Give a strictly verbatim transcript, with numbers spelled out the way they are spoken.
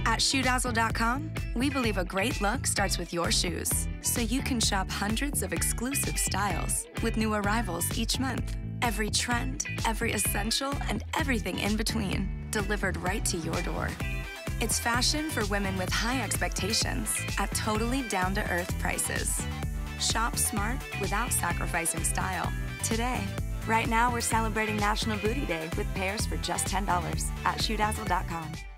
At Shoe Dazzle dot com, we believe a great look starts with your shoes, so you can shop hundreds of exclusive styles with new arrivals each month. Every trend, every essential, and everything in between, delivered right to your door. It's fashion for women with high expectations at totally down-to-earth prices. Shop smart without sacrificing style today. Right now, we're celebrating National Bootie Day with pairs for just ten dollars at Shoe Dazzle dot com.